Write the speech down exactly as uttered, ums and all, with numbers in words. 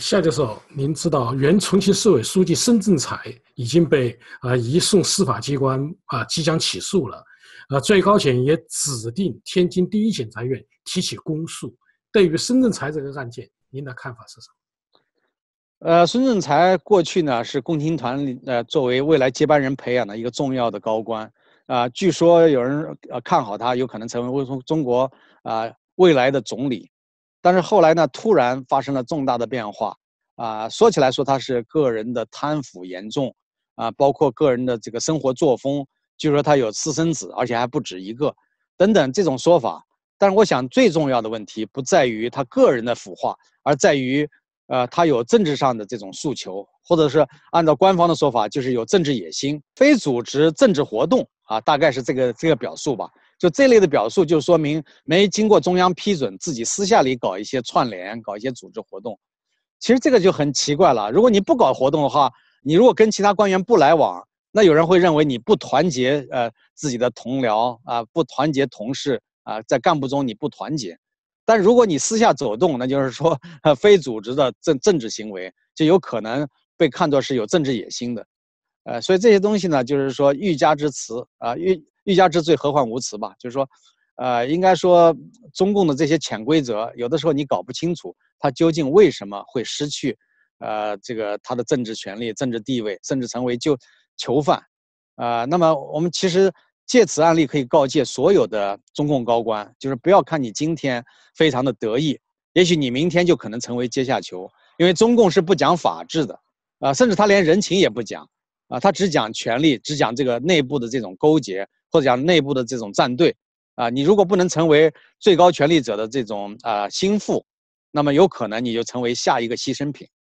夏教授，您知道原重庆市委书记申正才已经被啊、呃、移送司法机关啊、呃、即将起诉了，呃，最高检也指定天津第一检察院提起公诉。对于申正才这个案件，您的看法是什么？ 呃，孙政才过去呢是共青团里呃作为未来接班人培养的一个重要的高官啊、呃，据说有人呃看好他有可能成为中中国啊、呃、未来的总理，但是后来呢突然发生了重大的变化啊、呃，说起来说他是个人的贪腐严重啊、呃，包括个人的这个生活作风，据说他有私生子，而且还不止一个，等等这种说法。但是我想最重要的问题不在于他个人的腐化，而在于。呃，他有政治上的这种诉求，或者是按照官方的说法，就是有政治野心，非组织政治活动啊，大概是这个这个表述吧。就这类的表述，就说明没经过中央批准，自己私下里搞一些串联，搞一些组织活动。其实这个就很奇怪了。如果你不搞活动的话，你如果跟其他官员不来往，那有人会认为你不团结呃自己的同僚啊，不团结同事啊，在干部中你不团结。但如果你私下走动，那就是说，呃，非组织的政政治行为，就有可能被看作是有政治野心的，呃，所以这些东西呢，就是说欲加之辞啊，欲欲加之罪，何患无辞吧？就是说，呃，应该说中共的这些潜规则，有的时候你搞不清楚他究竟为什么会失去，呃，这个他的政治权利、政治地位，甚至成为就囚犯，啊，那么我们其实。借此案例可以告诫所有的中共高官，就是不要看你今天非常的得意，也许你明天就可能成为阶下囚，因为中共是不讲法治的，啊，甚至他连人情也不讲，啊，他只讲权力，只讲这个内部的这种勾结，或者讲内部的这种站队，啊，你如果不能成为最高权力者的这种啊心腹，那么有可能你就成为下一个牺牲品。